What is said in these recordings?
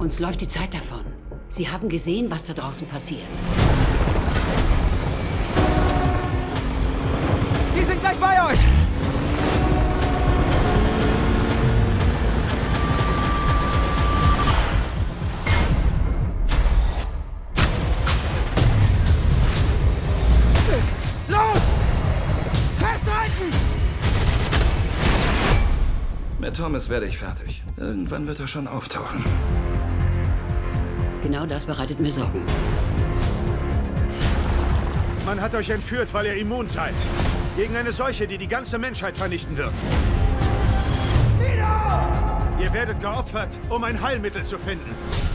Uns läuft die Zeit davon. Sie haben gesehen, was da draußen passiert. Wir sind gleich bei euch! Los! Festhalten! Mit Thomas werde ich fertig. Irgendwann wird er schon auftauchen. Genau das bereitet mir Sorgen. Man hat euch entführt, weil ihr immun seid. Gegen eine Seuche, die die ganze Menschheit vernichten wird. Nieder! Ihr werdet geopfert, um ein Heilmittel zu finden.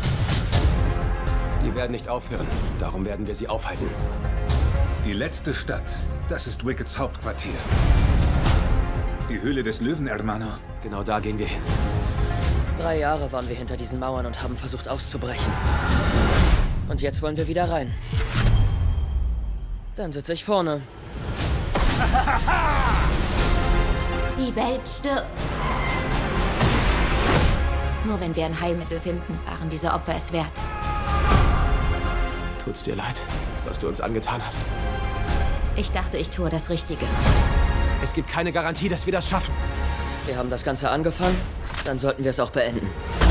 Die werden nicht aufhören. Darum werden wir sie aufhalten. Die letzte Stadt, das ist Wickets Hauptquartier. Die Höhle des Löwen, Hermano. Genau da gehen wir hin. 3 Jahre waren wir hinter diesen Mauern und haben versucht auszubrechen. Und jetzt wollen wir wieder rein. Dann sitze ich vorne. Die Welt stirbt. Nur wenn wir ein Heilmittel finden, waren diese Opfer es wert. Tut's dir leid, was du uns angetan hast? Ich dachte, ich tue das Richtige. Es gibt keine Garantie, dass wir das schaffen. Wir haben das Ganze angefangen, dann sollten wir es auch beenden.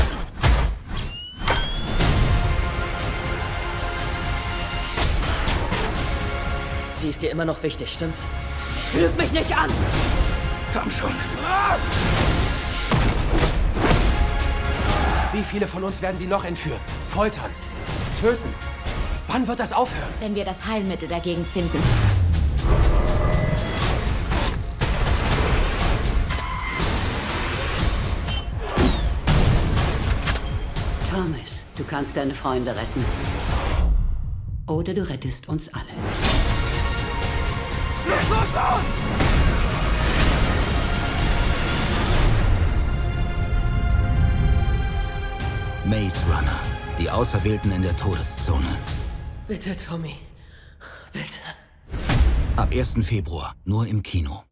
Sie ist dir immer noch wichtig, stimmt's? Lüg mich nicht an! Komm schon. Wie viele von uns werden sie noch entführen, foltern, töten? Wann wird das aufhören? Wenn wir das Heilmittel dagegen finden. Thomas, du kannst deine Freunde retten. Oder du rettest uns alle. Los, los, los! Maze Runner. Die Auserwählten in der Todeszone. Bitte, Tommy. Bitte. Ab 1. Februar. Nur im Kino.